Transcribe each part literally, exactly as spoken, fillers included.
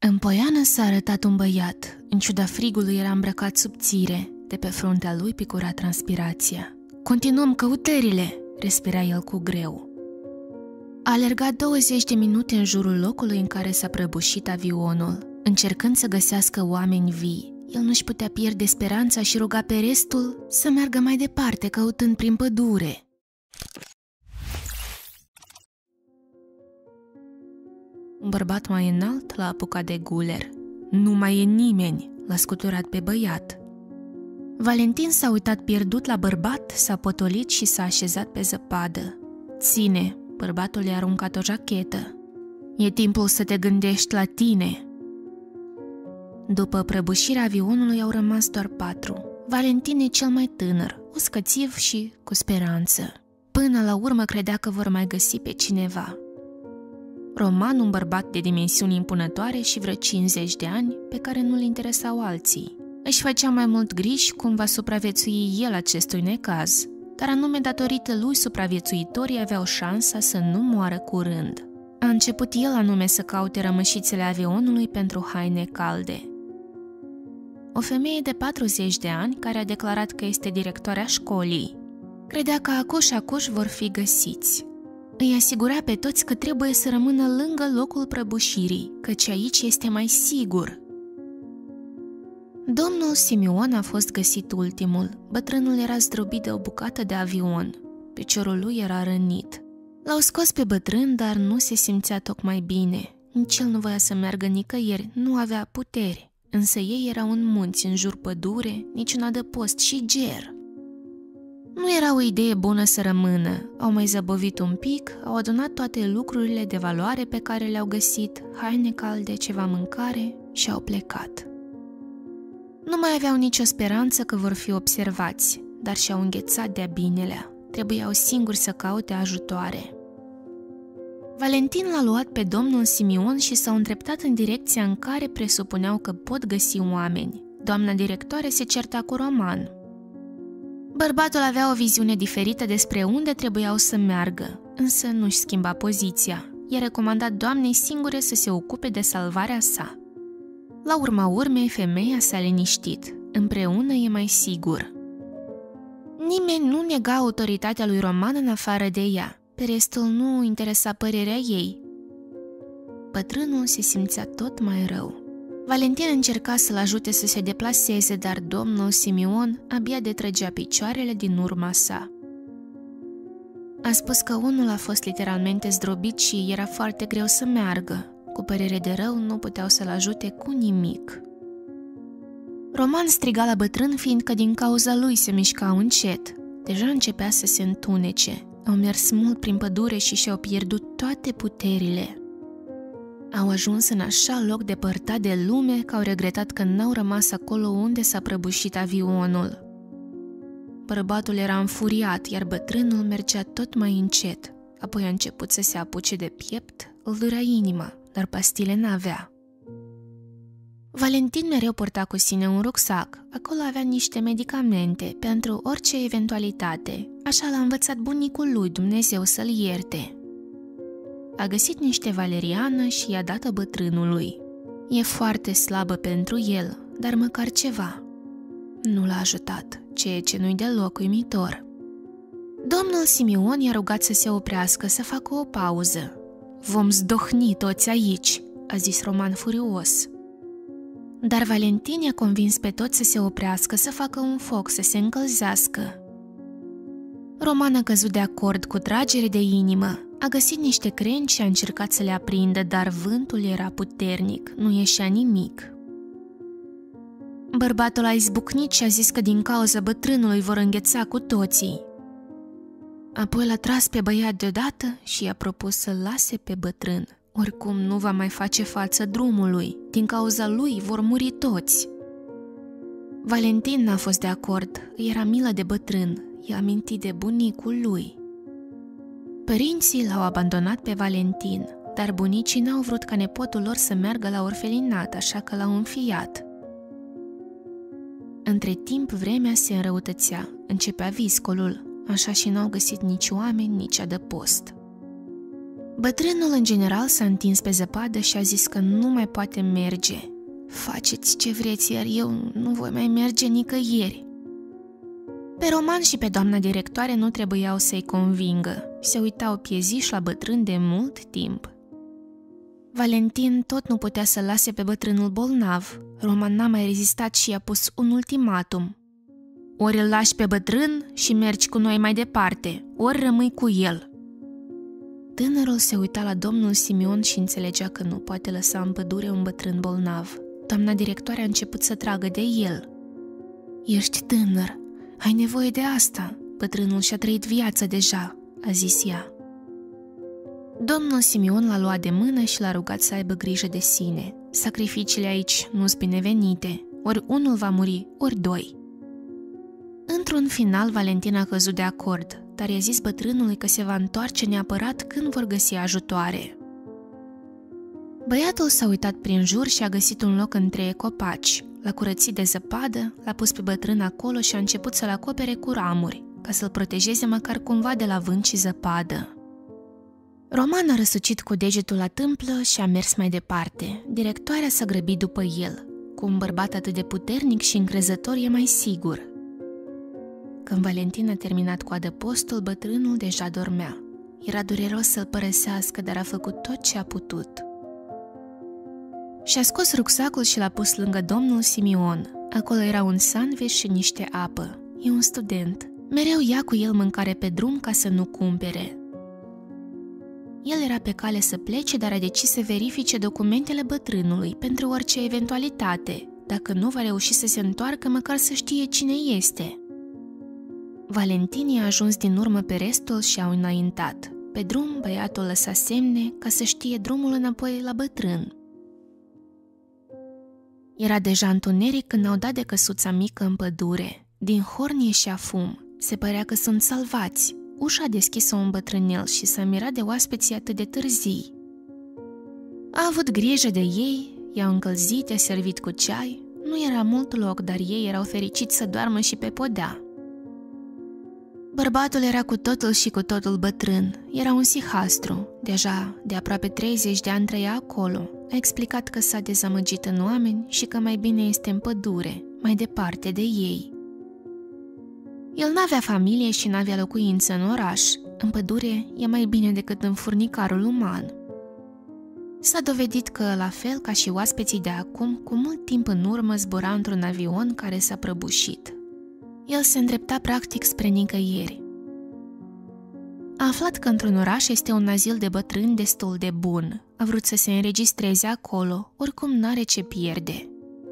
În poiană s-a arătat un băiat. În ciuda frigului era îmbrăcat subțire. De pe fruntea lui picura transpirația. "Continuăm căutările!" respira el cu greu. A alergat douăzeci de minute în jurul locului în care s-a prăbușit avionul, încercând să găsească oameni vii. El nu-și putea pierde speranța și ruga pe restul să meargă mai departe, căutând prin pădure. Un bărbat mai înalt l-a apucat de guler. "Nu mai e nimeni!" l-a scuturat pe băiat. Valentin s-a uitat pierdut la bărbat, s-a potolit și s-a așezat pe zăpadă. "Ține!" Bărbatul i-a aruncat o jachetă. "E timpul să te gândești la tine!" După prăbușirea avionului au rămas doar patru. Valentin e cel mai tânăr, uscățiv și cu speranță. Până la urmă credea că vor mai găsi pe cineva. Roman, un bărbat de dimensiuni impunătoare și vreo cincizeci de ani, pe care nu-l interesau alții. Își făcea mai mult griji cum va supraviețui el acestui necaz, dar anume datorită lui supraviețuitorii aveau șansa să nu moară curând. A început el anume să caute rămășițele avionului pentru haine calde. O femeie de patruzeci de ani, care a declarat că este directoarea școlii, credea că acuș-acuș vor fi găsiți. Îi asigura pe toți că trebuie să rămână lângă locul prăbușirii, căci aici este mai sigur. Domnul Simion a fost găsit ultimul. Bătrânul era zdrobit de o bucată de avion. Piciorul lui era rănit. L-au scos pe bătrân, dar nu se simțea tocmai bine. Nici el nu voia să meargă nicăieri, nu avea puteri. Însă ei erau în munți, în jur pădure, niciun adăpost și ger. Nu era o idee bună să rămână. Au mai zăbovit un pic, au adunat toate lucrurile de valoare pe care le-au găsit, haine calde, ceva mâncare și au plecat. Nu mai aveau nicio speranță că vor fi observați, dar și-au înghețat de-a binelea. Trebuiau singuri să caute ajutoare. Valentin l-a luat pe domnul Simion și s-au îndreptat în direcția în care presupuneau că pot găsi oameni. Doamna directoare se certa cu Roman. Bărbatul avea o viziune diferită despre unde trebuiau să meargă, însă nu-și schimba poziția. I-a recomandat doamnei singure să se ocupe de salvarea sa. La urma urmei, femeia s-a liniștit. Împreună e mai sigur. Nimeni nu nega autoritatea lui Roman în afară de ea. Pe restul nu interesa părerea ei. Bătrânul se simțea tot mai rău. Valentin încerca să-l ajute să se deplaseze, dar domnul Simion abia detrăgea picioarele din urma sa. A spus că unul a fost literalmente zdrobit și era foarte greu să meargă. Cu părere de rău, nu puteau să-l ajute cu nimic. Roman striga la bătrân, fiindcă din cauza lui se mișca încet. Deja începea să se întunece. Au mers mult prin pădure și și-au pierdut toate puterile. Au ajuns în așa loc depărtat de lume că au regretat că n-au rămas acolo unde s-a prăbușit avionul. Bărbatul era înfuriat, iar bătrânul mergea tot mai încet. Apoi a început să se apuce de piept, îl durea inima, dar pastile n-avea. Valentin mereu purta cu sine un rucsac. Acolo avea niște medicamente pentru orice eventualitate. Așa l-a învățat bunicul lui, Dumnezeu să-l ierte. A găsit niște valeriană și i-a dat-o bătrânului. E foarte slabă pentru el, dar măcar ceva. Nu l-a ajutat, ceea ce nu-i deloc uimitor. Domnul Simion i-a rugat să se oprească, să facă o pauză. "Vom zdohni toți aici," a zis Roman furios. Dar Valentin i-a convins pe toți să se oprească, să facă un foc, să se încălzească. Roman a căzut de acord cu tragere de inimă. A găsit niște crengi și a încercat să le aprindă, dar vântul era puternic, nu ieșea nimic. Bărbatul a izbucnit și a zis că din cauza bătrânului vor îngheța cu toții. Apoi l-a tras pe băiat deodată și i-a propus să-l lase pe bătrân. Oricum nu va mai face față drumului, din cauza lui vor muri toți. Valentin n-a fost de acord, îi era milă de bătrân, i-a amintit de bunicul lui. Părinții l-au abandonat pe Valentin, dar bunicii n-au vrut ca nepotul lor să meargă la orfelinat, așa că l-au înfiat. Între timp vremea se înrăutățea, începea viscolul, așa și n-au găsit nici oameni, nici adăpost. Bătrânul în general s-a întins pe zăpadă și a zis că nu mai poate merge. Faceți ce vreți, iar eu nu voi mai merge nicăieri. Pe Roman și pe doamna directoare nu trebuiau să-i convingă. Se uitau pieziși la bătrân de mult timp. Valentin tot nu putea să lase pe bătrânul bolnav. Roman n-a mai rezistat și i-a pus un ultimatum. Ori îl lași pe bătrân și mergi cu noi mai departe, ori rămâi cu el. Tânărul se uita la domnul Simion și înțelegea că nu poate lăsa în pădure un bătrân bolnav. Doamna directoare a început să tragă de el. Ești tânăr, ai nevoie de asta. Bătrânul și-a trăit viața deja, a zis ea. Domnul Simion l-a luat de mână și l-a rugat să aibă grijă de sine. Sacrificiile aici nu-s binevenite, ori unul va muri, ori doi. Într-un final, Valentin a căzut de acord, dar i-a zis bătrânului că se va întoarce neapărat când vor găsi ajutoare. Băiatul s-a uitat prin jur și a găsit un loc între copaci. L-a curățit de zăpadă, l-a pus pe bătrân acolo și a început să-l acopere cu ramuri, ca să-l protejeze măcar cumva de la vânt și zăpadă. Roman a răsucit cu degetul la tâmplă și a mers mai departe. Directoarea s-a grăbit după el. Cu un bărbat atât de puternic și încrezător e mai sigur. Când Valentin a terminat cu adăpostul, bătrânul deja dormea. Era dureros să-l părăsească, dar a făcut tot ce a putut. Și-a scos rucsacul și l-a pus lângă domnul Simion. Acolo era un sandwich și niște apă. E un student. Mereu ia cu el mâncare pe drum ca să nu cumpere. El era pe cale să plece, dar a decis să verifice documentele bătrânului pentru orice eventualitate. Dacă nu va reuși să se întoarcă, măcar să știe cine este. Valentin i-a ajuns din urmă pe restul și au înaintat. Pe drum, băiatul lăsa semne ca să știe drumul înapoi la bătrân. Era deja întuneric când au dat de căsuța mică în pădure. Din horn ieșea fum. Se părea că sunt salvați. Ușa a deschis-o un bătrânel și s-a mirat de oaspeții atât de târzii. A avut grijă de ei, i-a încălzit, i-a servit cu ceai. Nu era mult loc, dar ei erau fericiți să doarmă și pe podea. Bărbatul era cu totul și cu totul bătrân. Era un sihastru. Deja de aproape treizeci de ani trăia acolo. A explicat că s-a dezamăgit în oameni și că mai bine este în pădure, mai departe de ei. El n-avea familie și n-avea locuință în oraș. În pădure e mai bine decât în furnicarul uman. S-a dovedit că, la fel ca și oaspeții de acum, cu mult timp în urmă zbura într-un avion care s-a prăbușit. El se îndrepta practic spre nicăieri. A aflat că într-un oraș este un azil de bătrâni destul de bun. A vrut să se înregistreze acolo, oricum n-are ce pierde.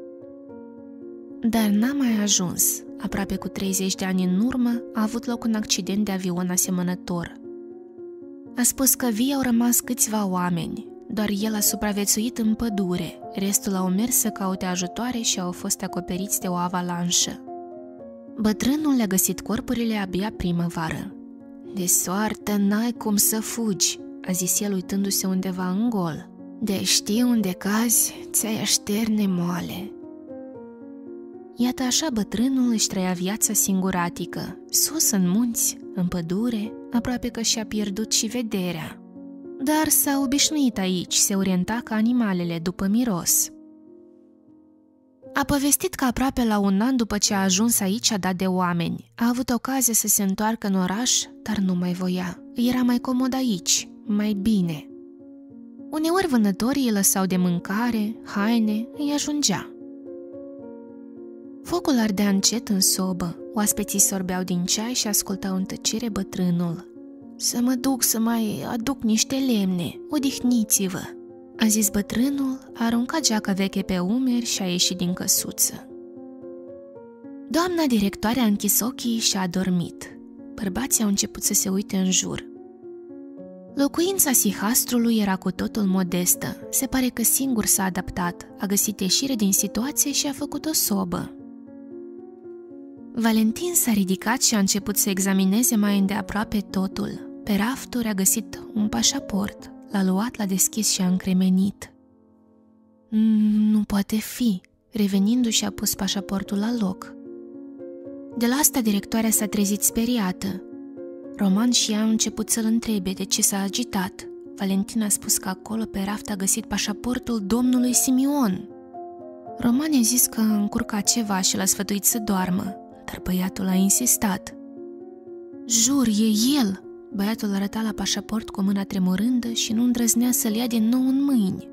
Dar n-a mai ajuns. Aproape cu treizeci de ani în urmă a avut loc un accident de avion asemănător. A spus că vii au rămas câțiva oameni, doar el a supraviețuit în pădure, restul au mers să caute ajutoare și au fost acoperiți de o avalanșă. Bătrânul le-a găsit corpurile abia primăvară. De soartă n-ai cum să fugi, a zis el uitându-se undeva în gol. De știi unde cazi, ți-ai așterne moale. Iată așa bătrânul își trăia viața singuratică, sus în munți, în pădure, aproape că și-a pierdut și vederea. Dar s-a obișnuit aici, se orienta ca animalele după miros. A povestit că aproape la un an după ce a ajuns aici a dat de oameni. A avut ocazie să se întoarcă în oraș, dar nu mai voia. Era mai comod aici, mai bine. Uneori vânătorii îi lăsau de mâncare, haine, îi ajungea. Focul ardea încet în sobă, oaspeții sorbeau din ceai și ascultau în tăcere bătrânul. Să mă duc să mai aduc niște lemne, odihniți-vă, a zis bătrânul, a aruncat geaca veche pe umeri și a ieșit din căsuță. Doamna directoare a închis ochii și a adormit. Bărbații au început să se uite în jur. Locuința sihastrului era cu totul modestă. Se pare că singur s-a adaptat, a găsit ieșire din situație și a făcut o sobă. Valentin s-a ridicat și a început să examineze mai îndeaproape totul. Pe rafturi a găsit un pașaport, l-a luat, l-a deschis și a încremenit. Nu poate fi, revenindu-și a pus pașaportul la loc. De la asta directoarea s-a trezit speriată. Roman și ea au început să-l întrebe de ce s-a agitat. Valentina a spus că acolo pe raft a găsit pașaportul domnului Simion. Roman i-a zis că a încurcat ceva și l-a sfătuit să doarmă, dar băiatul a insistat. Jur, e el! Băiatul arăta la pașaport cu mâna tremurândă și nu îndrăznea să-l ia din nou în mâini.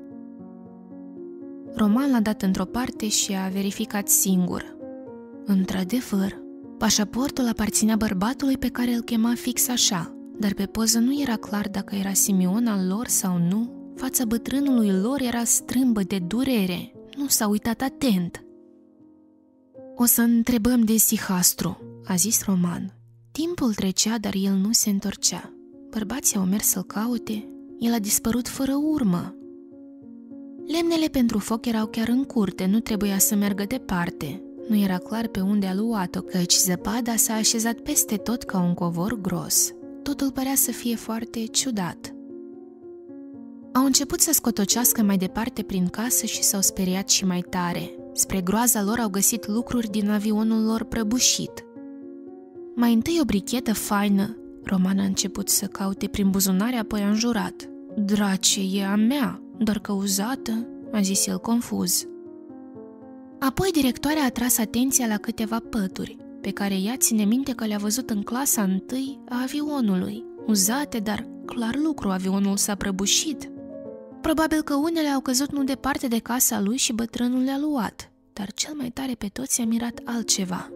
Roman l-a dat într-o parte și a verificat singur. Într-adevăr, pașaportul aparținea bărbatului pe care îl chema fix așa, dar pe poză nu era clar dacă era Simion al lor sau nu. Fața bătrânului lor era strâmbă de durere, nu s-a uitat atent. O să întrebăm de Sihastru, a zis Roman. Timpul trecea, dar el nu se întorcea. Bărbații au mers să-l caute, el a dispărut fără urmă. Lemnele pentru foc erau chiar în curte, nu trebuia să meargă departe. Nu era clar pe unde a luat-o, căci zăpada s-a așezat peste tot ca un covor gros. Totul părea să fie foarte ciudat. Au început să scotocească mai departe prin casă și s-au speriat și mai tare. Spre groaza lor au găsit lucruri din avionul lor prăbușit. Mai întâi o brichetă faină. Roman a început să caute prin buzunare, apoi a înjurat. Drace, e a mea, doar că uzată, a zis el confuz. Apoi directoarea a tras atenția la câteva pături, pe care ea ține minte că le-a văzut în clasa întâi a avionului. Uzate, dar clar lucru, avionul s-a prăbușit. Probabil că unele au căzut nu departe de casa lui și bătrânul le-a luat, dar cel mai tare pe toți a mirat altceva.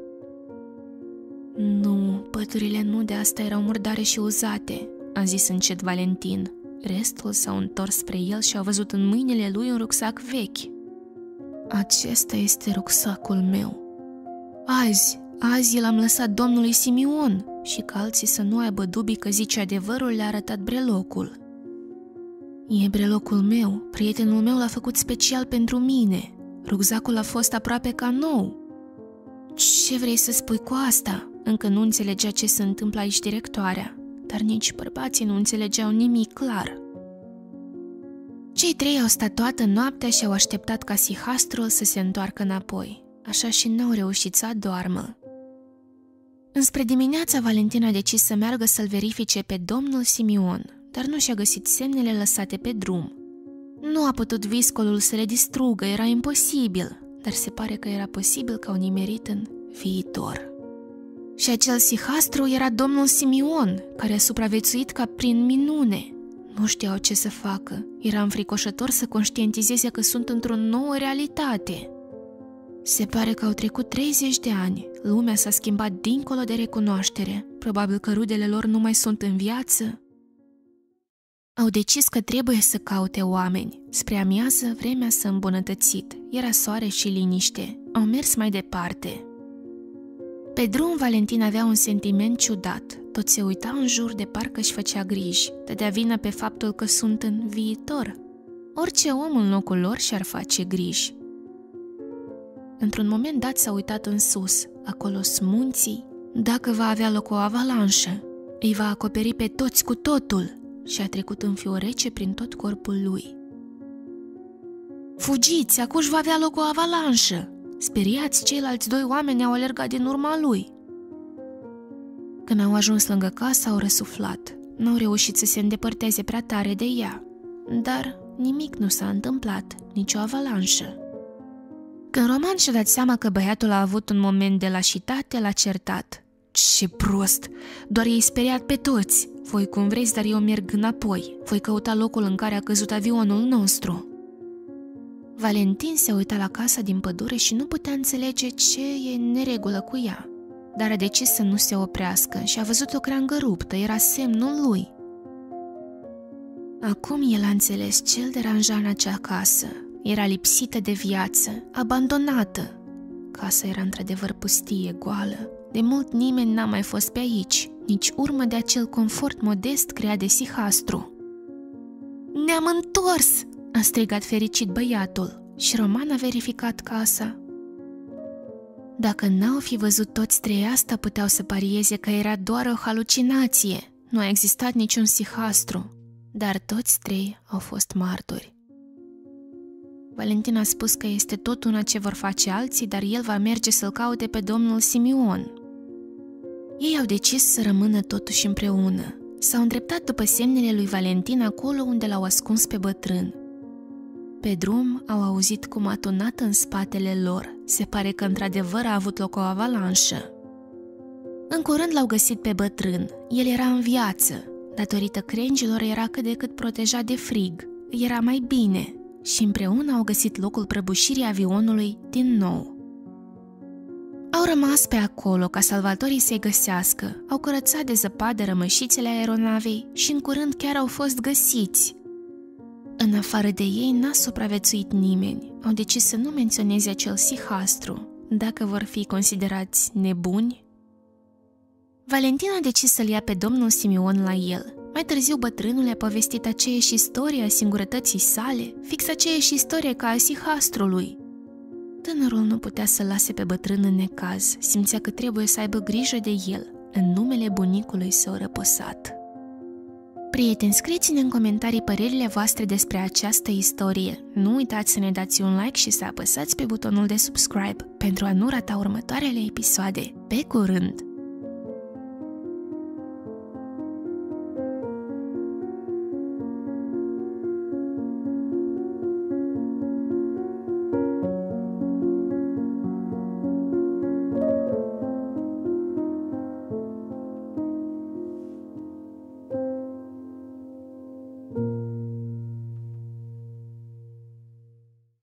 Nu, păturile nu de asta erau murdare și uzate, a zis încet Valentin. Restul s-au întors spre el și au văzut în mâinile lui un rucsac vechi. Acesta este rucsacul meu. Azi, azi l-am lăsat domnului Simion și ca alții să nu aibă dubii că zice adevărul, le-a arătat brelocul. E brelocul meu, prietenul meu l-a făcut special pentru mine. Rucsacul a fost aproape ca nou. Ce vrei să spui cu asta? Încă nu înțelegea ce se întâmplă aici directoarea, dar nici bărbații nu înțelegeau nimic clar. Cei trei au stat toată noaptea și au așteptat ca Sihastrul să se întoarcă înapoi, așa și n-au reușit să adoarmă. Înspre dimineața, Valentina a decis să meargă să-l verifice pe domnul Simion, dar nu și-a găsit semnele lăsate pe drum. Nu a putut viscolul să le distrugă, era imposibil, dar se pare că era posibil că au nimerit în viitor. Și acel Sihastru era domnul Simion, care a supraviețuit ca prin minune. Nu știau ce să facă, era înfricoșător să conștientizeze că sunt într-o nouă realitate. Se pare că au trecut treizeci de ani, lumea s-a schimbat dincolo de recunoaștere, probabil că rudele lor nu mai sunt în viață. Au decis că trebuie să caute oameni. Spre amiază, vremea s-a îmbunătățit, era soare și liniște. Au mers mai departe. Pe drum, Valentin avea un sentiment ciudat. Tot se uita în jur de parcă își făcea griji, dădea vină pe faptul că sunt în viitor. Orice om în locul lor și-ar face griji. Într-un moment dat s-a uitat în sus, acolo-s munții. Dacă va avea loc o avalanșă, îi va acoperi pe toți cu totul, și a trecut în fior rece prin tot corpul lui. Fugiți, acuși va avea loc o avalanșă! Speriați, ceilalți doi oameni au alergat din urma lui. Când au ajuns lângă casă, au răsuflat. N-au reușit să se îndepărteze prea tare de ea, dar nimic nu s-a întâmplat, nicio avalanșă. Când Roman și-a dat seama că băiatul a avut un moment de lașitate, l-a certat. Ce prost! Doar i-ai speriat pe toți! Voi cum vreți, dar eu merg înapoi. Voi căuta locul în care a căzut avionul nostru. Valentin se uita la casa din pădure și nu putea înțelege ce e în neregulă cu ea. Dar a decis să nu se oprească și a văzut o creangă ruptă, era semnul lui. Acum el a înțeles ce îl deranja în acea casă. Era lipsită de viață, abandonată. Casa era într-adevăr pustie, goală. De mult nimeni n-a mai fost pe aici, nici urmă de acel confort modest creat de Sihastru. Ne-am întors! A strigat fericit băiatul și Roman a verificat casa. Dacă n-au fi văzut toți trei asta, puteau să parieze că era doar o halucinație. Nu a existat niciun Sihastru, dar toți trei au fost martori. Valentin a spus că este tot una ce vor face alții, dar el va merge să-l caute pe domnul Simion. Ei au decis să rămână totuși împreună, S-au îndreptat după semnele lui Valentin acolo unde l-au ascuns pe bătrân. Pe drum au auzit cum a tunat în spatele lor. Se pare că într-adevăr a avut loc o avalanșă. În curând l-au găsit pe bătrân. El era în viață. Datorită crengilor era cât de cât protejat de frig. Era mai bine și împreună au găsit locul prăbușirii avionului din nou. Au rămas pe acolo ca salvatorii să-i găsească, au curățat de zăpadă rămășițele aeronavei și în curând chiar au fost găsiți. În afară de ei n-a supraviețuit nimeni, au decis să nu menționeze acel sihastru, dacă vor fi considerați nebuni. Valentin a decis să-l ia pe domnul Simion la el. Mai târziu bătrânul a povestit aceeași istorie a singurătății sale, fix aceeași istorie ca a sihastrului. Tânărul nu putea să lase pe bătrân în necaz, simțea că trebuie să aibă grijă de el, în numele bunicului său răposat. Prieteni, scrieți-ne în comentarii părerile voastre despre această istorie. Nu uitați să ne dați un like și să apăsați pe butonul de subscribe pentru a nu rata următoarele episoade. Pe curând!